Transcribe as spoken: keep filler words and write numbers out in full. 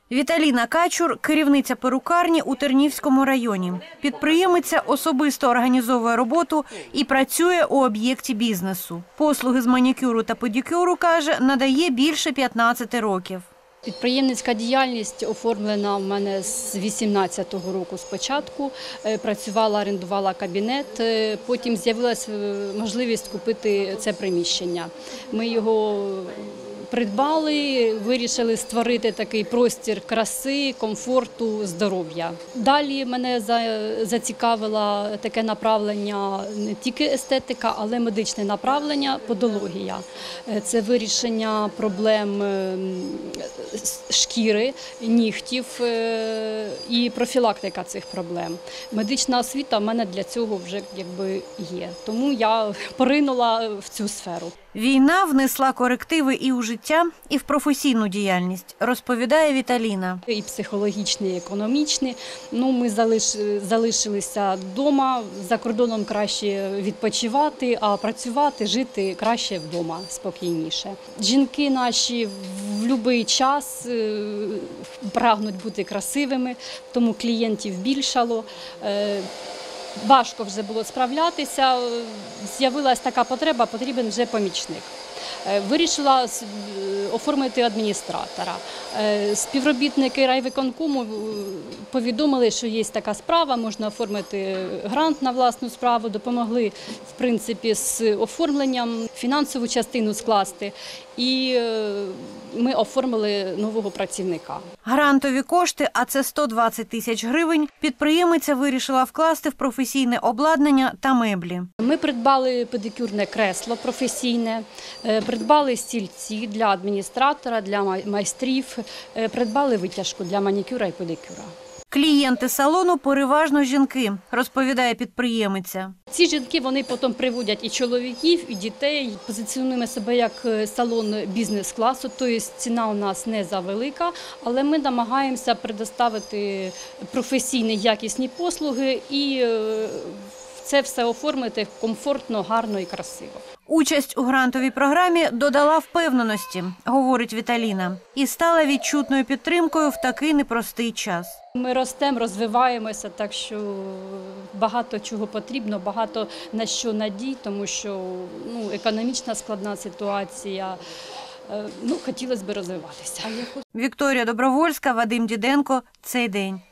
Віталіна Качур – керівниця перукарні у Тернівському районі. Підприємиця особисто організовує роботу і працює у об'єкті бізнесу. Послуги з манікюру та педикюру, каже, надає більше п'ятнадцяти років. Підприємницька діяльність оформлена в мене з вісімнадцятого року спочатку. Працювала, орендувала кабінет, потім з'явилася можливість купити це приміщення. Ми його придбали, вирішили створити такий простір краси, комфорту, здоров'я. Далі мене зацікавило таке направлення не тільки естетика, але й медичне направлення, подологія. Це вирішення проблем шкіри, нігтів і профілактика цих проблем. Медична освіта в мене для цього вже якби є, тому я поринула в цю сферу. Війна внесла корективи і у життя, і в професійну діяльність, розповідає Віталіна. І психологічні, і економічні. Ну, ми залиш, залишилися вдома, за кордоном краще відпочивати, а працювати, жити краще вдома, спокійніше. Жінки наші в будь-який час прагнуть бути красивими, тому клієнтів більшало. Важко вже було справлятися, з'явилася така потреба, потрібен вже помічник. Вирішила оформити адміністратора. Співробітники райвиконкому повідомили, що є така справа, можна оформити грант на власну справу, допомогли в принципі з оформленням, фінансову частину скласти. І ми оформили нового працівника. Грантові кошти, а це сто двадцять тисяч гривень, підприємиця вирішила вкласти в професійне обладнання та меблі. Ми придбали педикюрне кресло професійне, придбали стільці для адміністратора, для майстрів, придбали витяжку для манікюра і педикюра. Клієнти салону переважно жінки, розповідає підприємиця. Ці жінки, вони потім приводять і чоловіків, і дітей. Позиціонуємо себе як салон бізнес-класу, тобто ціна у нас не завелика, але ми намагаємося предоставити професійні якісні послуги і це все оформити комфортно, гарно і красиво. Участь у грантовій програмі додала впевненості, говорить Віталіна, і стала відчутною підтримкою в такий непростий час. Ми ростемо, розвиваємося, так що багато чого потрібно, багато на що надій, тому що ну, економічна складна ситуація, ну, хотілося б розвиватися. Вікторія Добровольська, Вадим Діденко. Цей день.